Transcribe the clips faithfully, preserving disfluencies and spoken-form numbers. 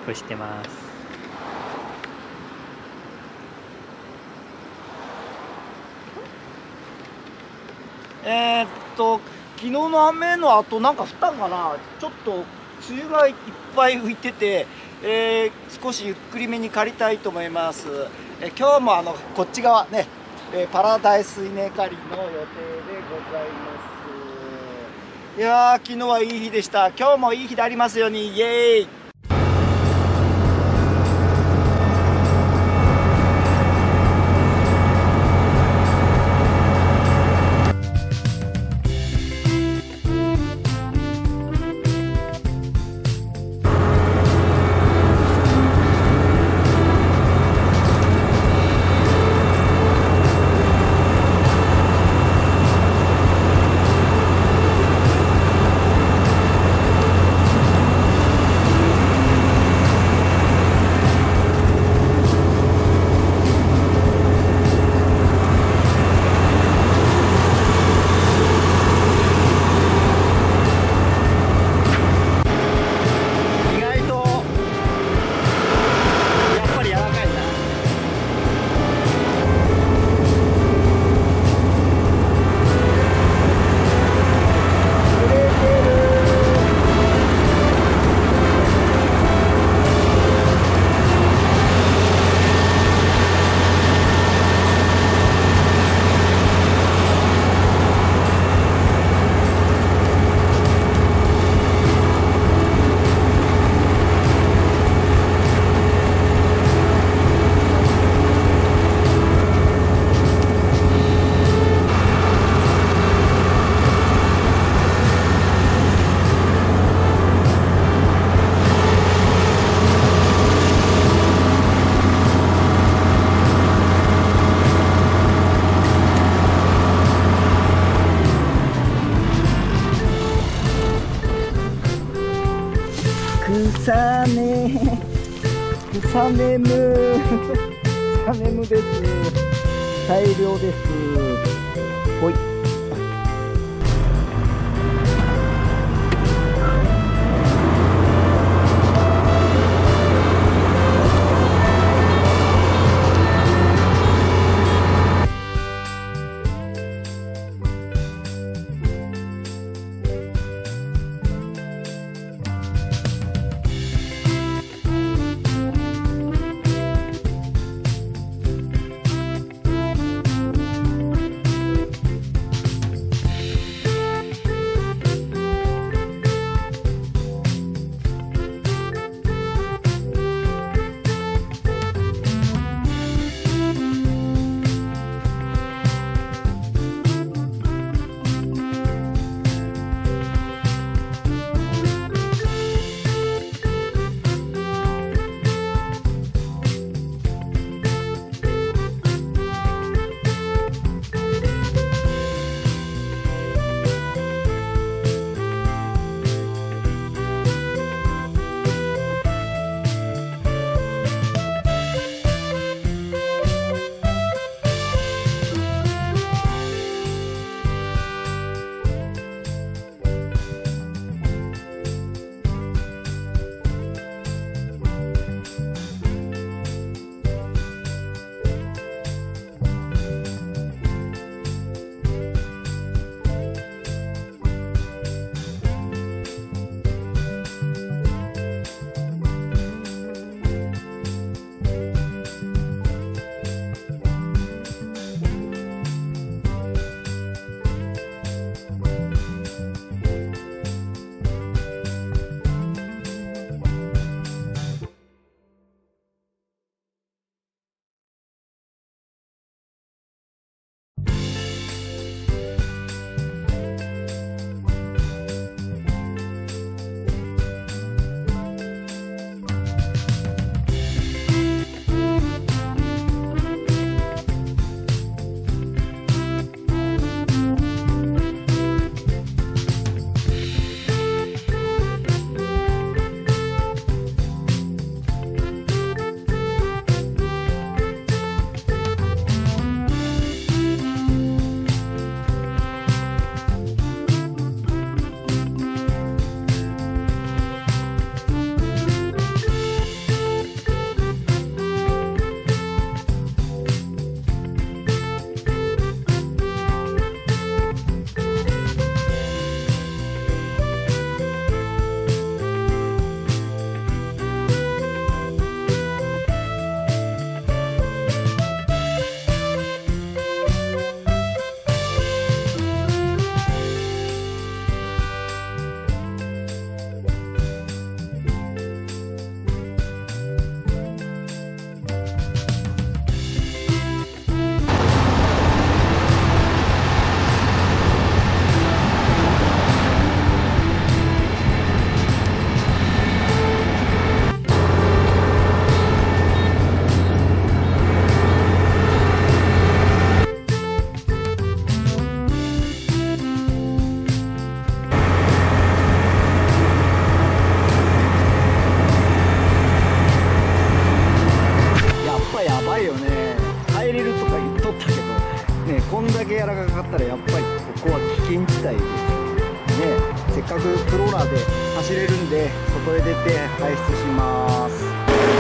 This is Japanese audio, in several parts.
プしてます。 えー、っと昨日の雨の後なんか降ったんかな。ちょっと梅雨がいっぱい浮いてて、えー、少しゆっくりめに借りたいと思います。えー、今日もあのこっち側ね、えー、パラダイス稲刈りの予定でございます。いやー、昨日はいい日でした。今日もいい日でありますように。イエーイ。草ね草ネム草ネムです。大量です。ほい。 柔らかかったらやっぱりここは危険地帯ですね。せっかくクローラーで走れるんで外へ出て排出します。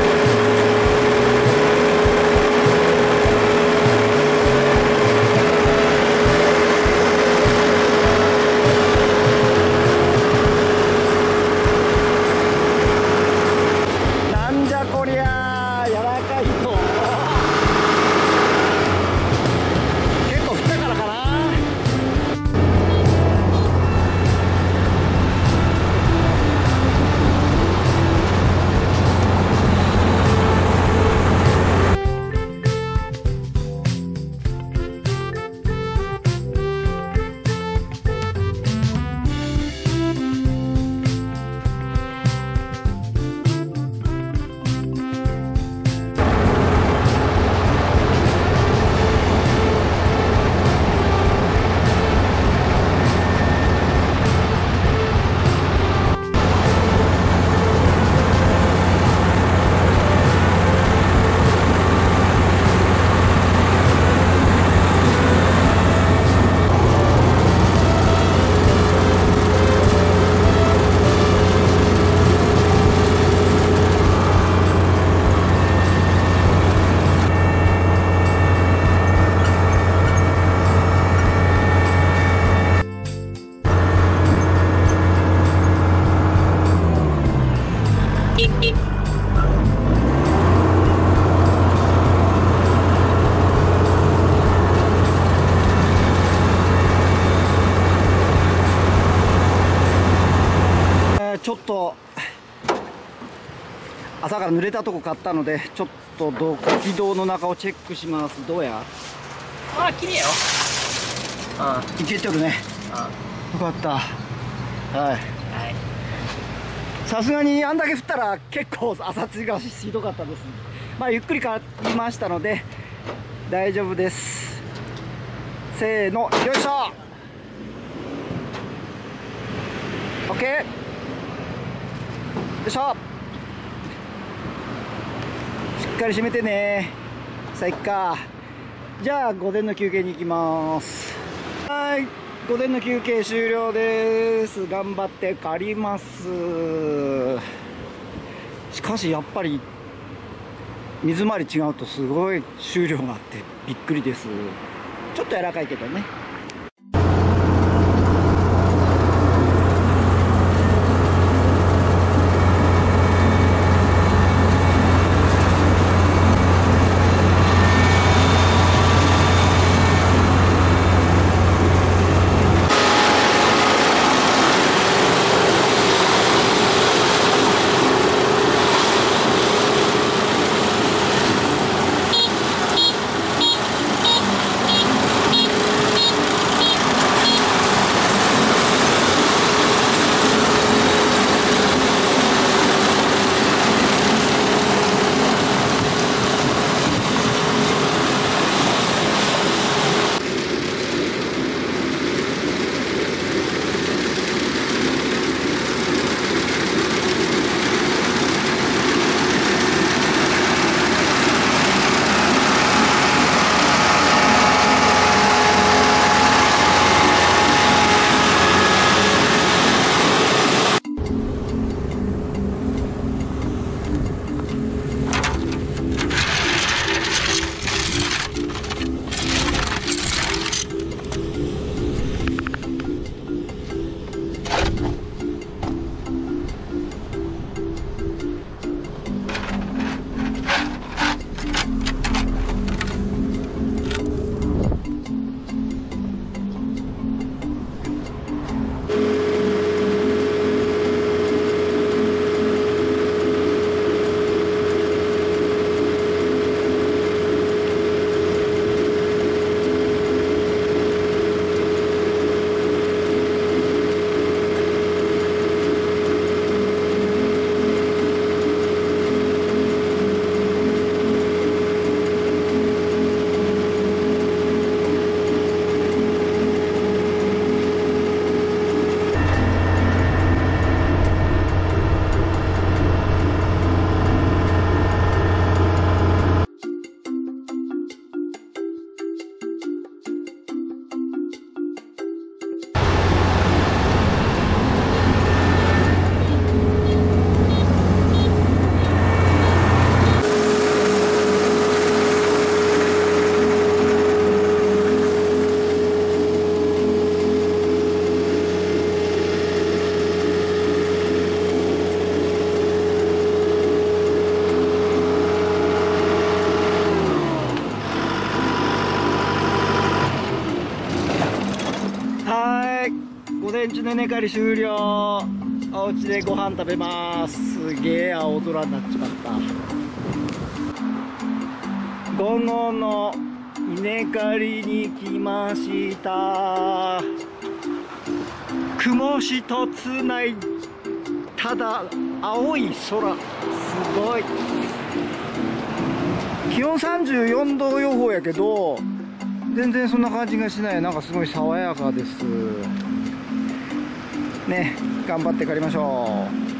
なんじゃこりゃー、柔らかいと結構降ったからかな。ちょっと朝から濡れたとこ買ったので、ちょっとど軌道の中をチェックします。どうや？ あ、綺麗よ。 ああ、いけてるね。 あよかった。はい。 はい。 さすがにあんだけ降ったら結構朝露がひどかったです。まあゆっくり買いましたので大丈夫です。せーの、よいしょ。オッケー。よいしょ。しっかり締めてね。さあ行っか。じゃあ午前の休憩に行きます。はい、午前の休憩終了です。頑張って借ります。しかしやっぱり水回り違うとすごい収量があってびっくりです。ちょっと柔らかいけどね。 午前中の稲刈り終了。お家でご飯食べます。すげえ青空になっちまった。午後の稲刈りに来ました。雲一つない、ただ青い空、すごい。気温さんじゅうよんど予報やけど全然そんな感じがしない。なんかすごい爽やかですね。頑張って刈りましょう。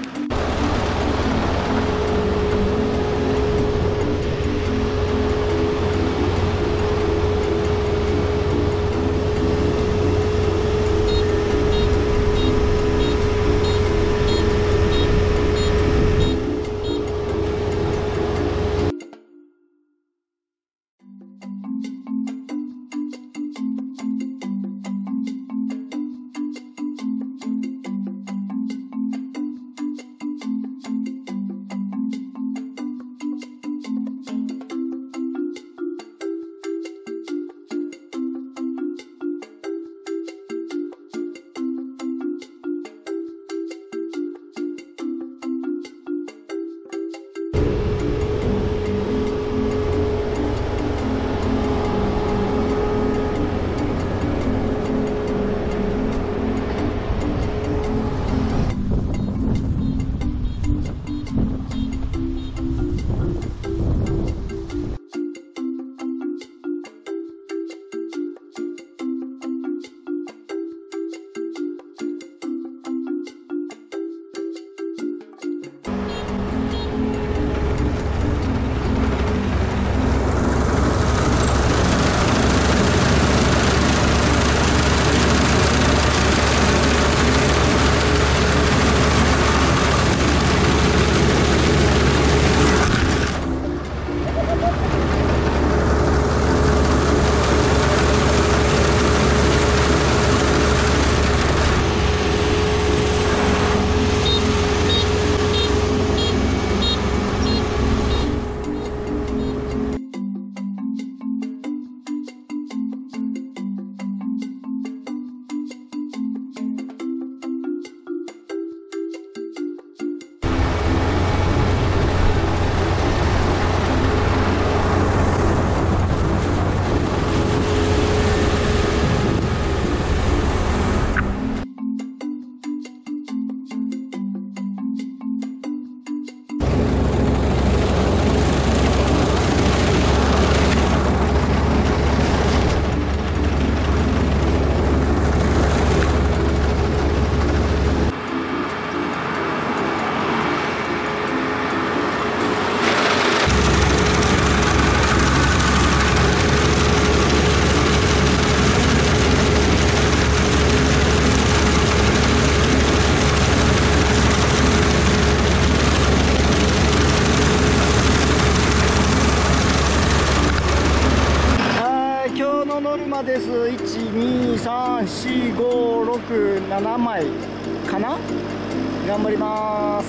ノルマです。いち、に、さん、し、ご、ろく、ななまいかな。頑張ります。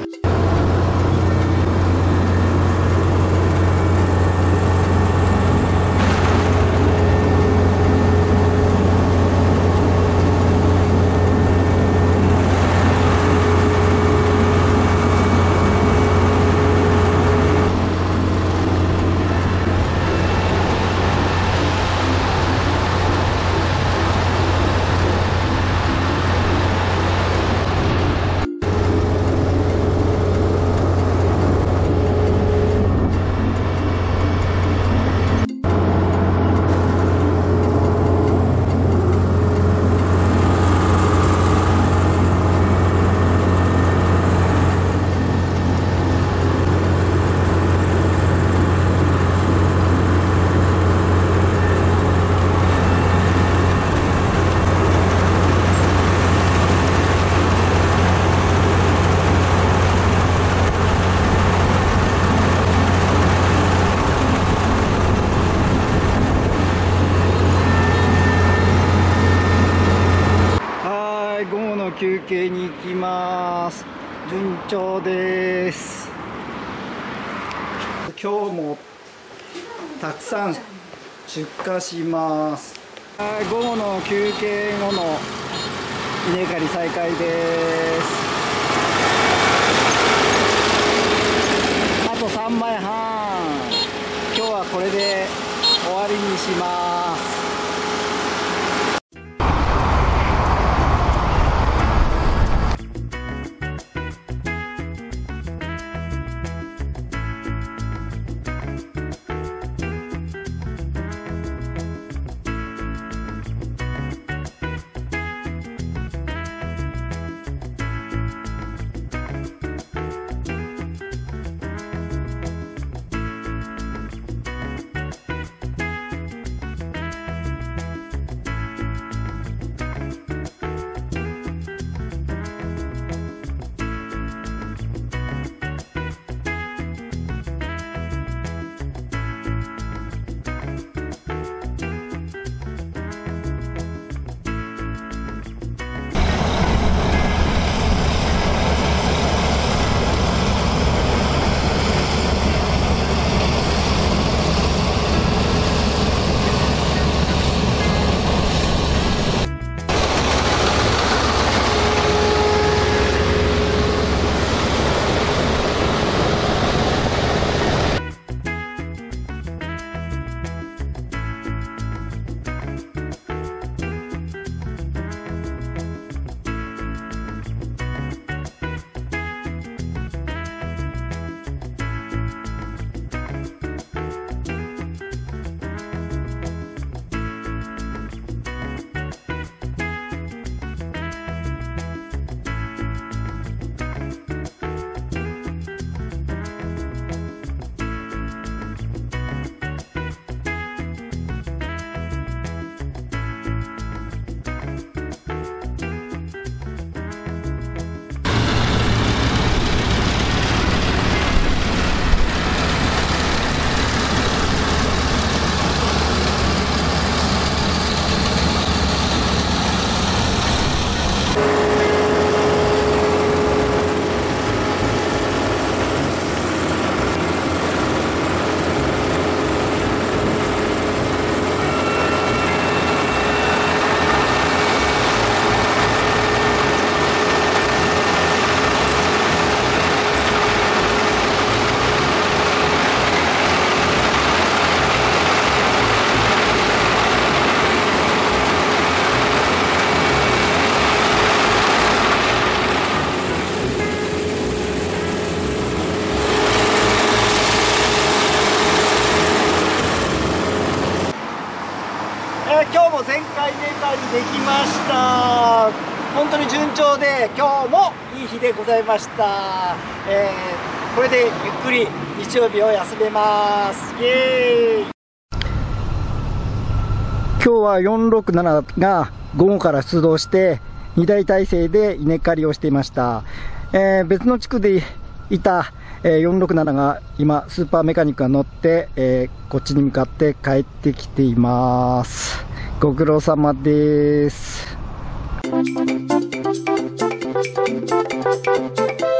休憩に行きます。順調です。今日もたくさん出荷します。午後の休憩後の稲刈り再開です。あとさんまいはん。今日はこれで終わりにします。今日も全開稲刈りできました。本当に順調で今日もいい日でございました。えー、これでゆっくり日曜日を休めます。イエーイ。今日はよんろくななが午後から出動してにだい体制で稲刈りをしていました。えー、別の地区でいたよんろくななが今スーパーメカニックが乗って、えー、こっちに向かって帰ってきています。ご苦労様です。